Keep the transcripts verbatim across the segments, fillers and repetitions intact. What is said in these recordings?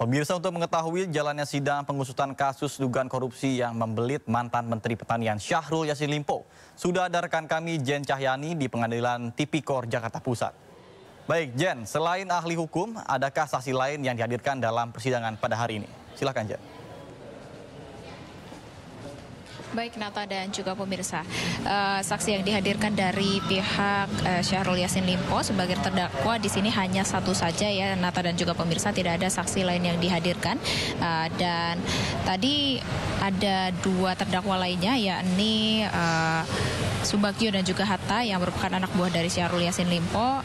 Pemirsa, untuk mengetahui jalannya sidang pengusutan kasus dugaan korupsi yang membelit mantan Menteri Pertanian Syahrul Yassin Limpo, sudah ada rekan kami Jen Cahyani di Pengadilan Tipikor Jakarta Pusat. Baik Jen, selain ahli hukum, adakah saksi lain yang dihadirkan dalam persidangan pada hari ini? Silakan Jen. Baik Nata dan juga pemirsa, uh, saksi yang dihadirkan dari pihak uh, Syahrul Yassin Limpo sebagai terdakwa di sini hanya satu saja ya Nata dan juga pemirsa, tidak ada saksi lain yang dihadirkan. Uh, dan tadi ada dua terdakwa lainnya, yakni uh, Subagio dan juga Hatta yang merupakan anak buah dari Syahrul Yassin Limpo,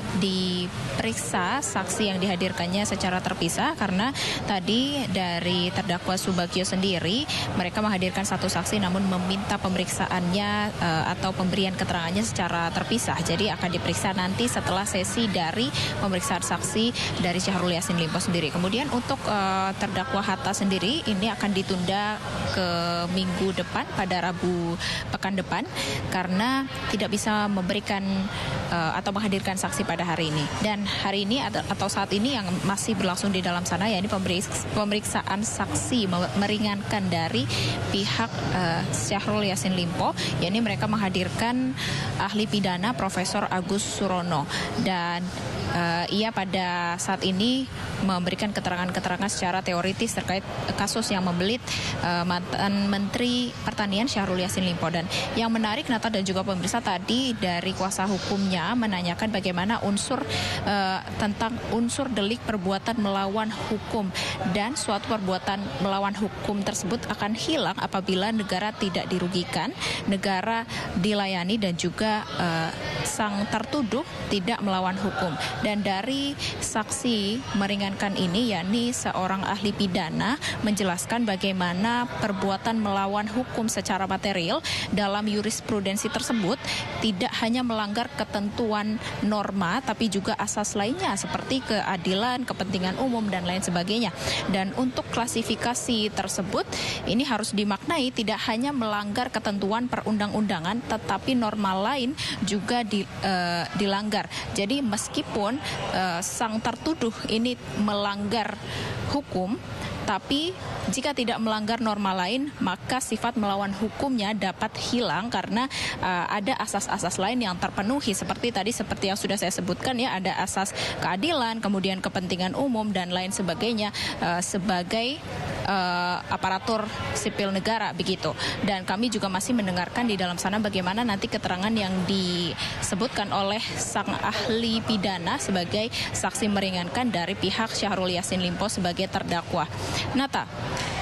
diperiksa saksi yang dihadirkannya secara terpisah karena tadi dari terdakwa Subagio sendiri mereka menghadirkan satu saksi namun meminta pemeriksaannya uh, atau pemberian keterangannya secara terpisah. Jadi akan diperiksa nanti setelah sesi dari pemeriksaan saksi dari Syahrul Yassin Limpo sendiri. Kemudian untuk uh, terdakwa Hatta sendiri ini akan ditunda ke minggu depan pada Rabu pekan depan karena tidak bisa memberikan uh, atau menghadirkan saksi pada hari ini. Dan hari ini atau saat ini yang masih berlangsung di dalam sana yakni pemeriksaan saksi meringankan dari pihak uh, Syahrul Yassin Limpo, yakni mereka menghadirkan ahli pidana Profesor Agus Surono, dan uh, ia pada saat ini memberikan keterangan-keterangan secara teoritis terkait kasus yang membelit uh, mantan Menteri Pertanian Syahrul Yassin Limpo. Dan yang menarik Nata dan juga pemirsa, tadi dari kuasa hukumnya menanyakan bagaimana unsur uh, tentang unsur delik perbuatan melawan hukum, dan suatu perbuatan melawan hukum tersebut akan hilang apabila negara tidak dirugikan, negara dilayani, dan juga uh, sang tertuduh tidak melawan hukum. Dan dari saksi meringankan ini, yakni seorang ahli pidana, menjelaskan bagaimana perbuatan melawan hukum secara material dalam jurisprudensi tersebut tidak hanya melanggar ketentuan norma, tapi juga asas lainnya seperti keadilan, kepentingan umum, dan lain sebagainya. Dan untuk klasifikasi tersebut, ini harus dimaknai tidak hanya melanggar ketentuan perundang-undangan, tetapi norma lain juga di, uh, dilanggar. Jadi meskipun uh, sang tertuduh ini melanggar hukum, tapi jika tidak melanggar norma lain, maka sifat melawan hukumnya dapat hilang karena uh, ada asas-asas lain yang terpenuhi. Seperti tadi, seperti yang sudah saya sebutkan ya, ada asas keadilan, kemudian kepentingan umum, dan lain sebagainya uh, sebagai uh, aparatur sipil negara begitu. Dan kami juga masih mendengarkan di dalam sana bagaimana nanti keterangan yang disebutkan oleh sang ahli pidana sebagai saksi meringankan dari pihak Syahrul Yassin Limpo sebagai terdakwa. Nata.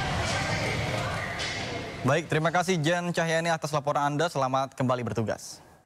Baik, terima kasih Jen Cahyani atas laporan Anda. Selamat kembali bertugas.